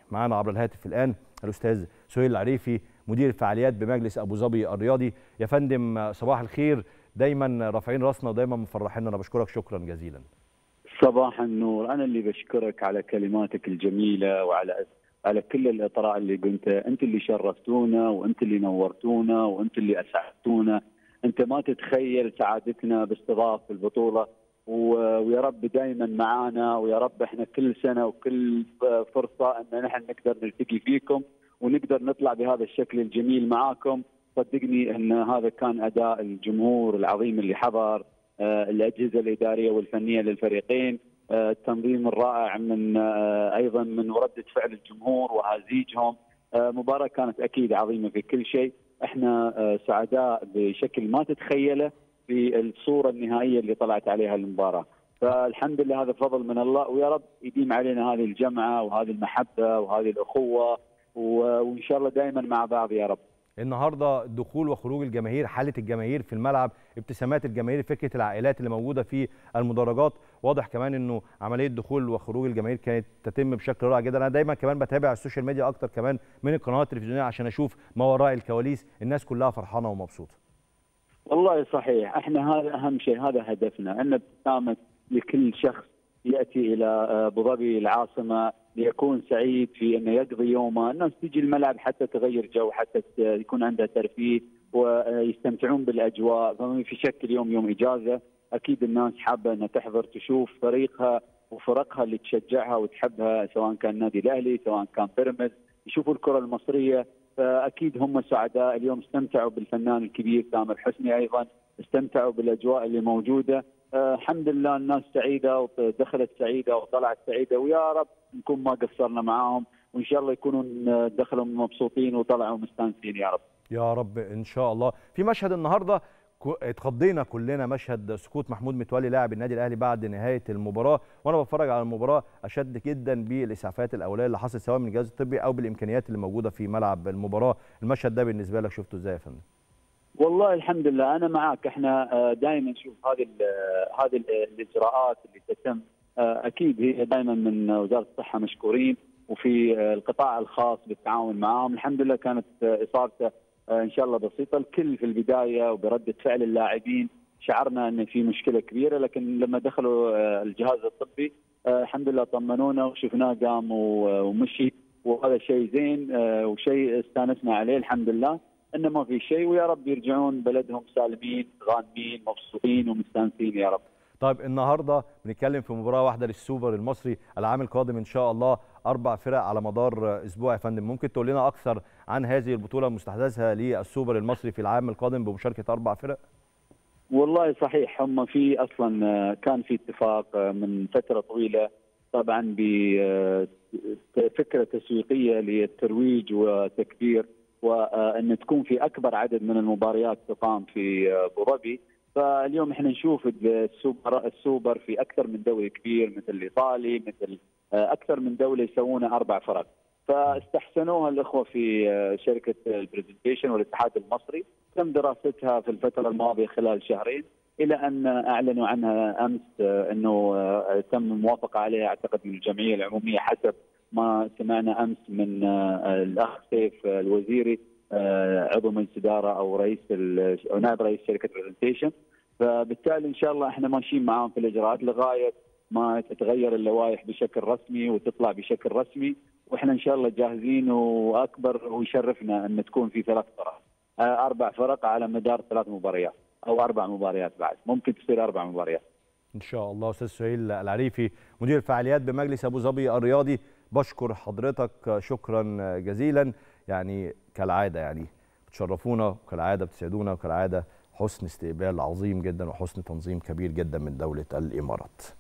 معانا عبر الهاتف الآن الأستاذ سهيل العريفي مدير الفعاليات بمجلس أبو ظبي الرياضي. يا فندم صباح الخير، دايما رافعين راسنا ودايما مفرحيننا. أنا بشكرك شكرا جزيلا. صباح النور. أنا اللي بشكرك على كلماتك الجميلة وعلى كل الإطراء اللي قلته. أنت اللي شرفتونا وأنت اللي نورتونا وأنت اللي أسعدتونا. أنت ما تتخيل سعادتنا باستضافة البطولة، ويا رب دائما معانا، ويا رب احنا كل سنة وكل فرصة أن نحن نقدر نلتقي فيكم ونقدر نطلع بهذا الشكل الجميل معاكم. صدقني أن هذا كان أداء الجمهور العظيم اللي حضر، الأجهزة الإدارية والفنية للفريقين، التنظيم الرائع من أيضا من ردة فعل الجمهور وهزيجهم. مباراة كانت أكيد عظيمة في كل شيء. احنا سعداء بشكل ما تتخيله بالصورة النهائية اللي طلعت عليها المباراة. فالحمد لله هذا فضل من الله، ويا رب يديم علينا هذه الجمعة وهذه المحبة وهذه الأخوة، وإن شاء الله دائما مع بعض يا رب. النهارده دخول وخروج الجماهير، حاله الجماهير في الملعب، ابتسامات الجماهير، فكره العائلات اللي موجوده في المدرجات، واضح كمان انه عمليه دخول وخروج الجماهير كانت تتم بشكل رائع جدا. انا دايما كمان بتابع السوشيال ميديا اكتر كمان من القنوات التلفزيونيه عشان اشوف ما وراء الكواليس، الناس كلها فرحانه ومبسوطه. والله صحيح، احنا هذا اهم شيء، هذا هدفنا، ان ابتسامه لكل شخص ياتي الى ابو ظبي العاصمه ليكون سعيد في انه يقضي يومه. الناس تجي الملعب حتى تغير جو، حتى يكون عندها ترفيه ويستمتعون بالاجواء. فما في شك اليوم يوم اجازه، اكيد الناس حابه انها تحضر تشوف فريقها وفرقها اللي تشجعها وتحبها، سواء كان النادي الاهلي سواء كان بيراميدز، يشوفوا الكره المصريه. فاكيد هم سعداء اليوم، استمتعوا بالفنان الكبير تامر حسني، ايضا استمتعوا بالاجواء اللي موجوده. الحمد لله الناس سعيده ودخلت سعيده وطلعت سعيده، ويا رب نكون ما قصرنا معاهم، وان شاء الله يكونون دخلوا مبسوطين وطلعوا مستانسين يا رب. يا رب ان شاء الله. في مشهد النهارده اتخضينا كلنا، مشهد سقوط محمود متولي لاعب النادي الاهلي بعد نهايه المباراه، وانا بتفرج على المباراه اشد جدا بالاسعافات الاوليه اللي حصلت سواء من الجهاز الطبي او بالامكانيات اللي موجوده في ملعب المباراه. المشهد ده بالنسبه لك شفته ازاي يا فندم؟ والله الحمد لله انا معك. احنا دائما نشوف هذه الاجراءات اللي تتم، اكيد هي دائما من وزاره الصحه مشكورين، وفي القطاع الخاص بالتعاون معهم. الحمد لله كانت اصابته ان شاء الله بسيطه. الكل في البدايه وبرده فعل اللاعبين شعرنا ان في مشكله كبيره، لكن لما دخلوا الجهاز الطبي الحمد لله طمنونا وشفناه قام ومشي، وهذا شيء زين وشيء استانسنا عليه الحمد لله انه ما في شيء، ويا رب يرجعون بلدهم سالمين غانمين مبسوطين ومستانسين يا رب. طيب النهارده بنتكلم في مباراه واحده للسوبر المصري العام القادم ان شاء الله، 4 فرق على مدار اسبوع. يا فندم ممكن تقول لنا اكثر عن هذه البطوله المستحدثه للسوبر المصري في العام القادم بمشاركه 4 فرق؟ والله صحيح، هم في اصلا كان في اتفاق من فتره طويله طبعا بفكره تسويقيه للترويج وتكبير، وان تكون في اكبر عدد من المباريات تقام في ابو ظبي. فاليوم احنا نشوف السوبر في اكثر من دوري كبير مثل الايطالي، مثل اكثر من دوله يسوونه 4 فرق. فاستحسنوها الاخوه في شركه البرزنتيشن والاتحاد المصري، تم دراستها في الفتره الماضيه خلال شهرين، الى ان اعلنوا عنها امس انه تم الموافقه عليها اعتقد من الجمعيه العموميه حسب ما سمعنا امس من الاخ سيف الوزيري عضو مجلس اداره او نائب رئيس شركه برزنتيشن. فبالتالي ان شاء الله احنا ماشيين معاهم في الاجراءات لغايه ما تتغير اللوائح بشكل رسمي وتطلع بشكل رسمي، واحنا ان شاء الله جاهزين واكبر، ويشرفنا ان تكون في 3 فرق 4 فرق على مدار 3 مباريات او 4 مباريات، بعد ممكن تصير 4 مباريات ان شاء الله. استاذ سهيل العريفي مدير الفعاليات بمجلس ابو ظبي الرياضي، بشكر حضرتك شكرا جزيلا. يعني كالعاده يعني بتشرفونا، وكالعاده بتسعدونا، وكالعاده حسن استقبال عظيم جدا وحسن تنظيم كبير جدا من دوله الامارات.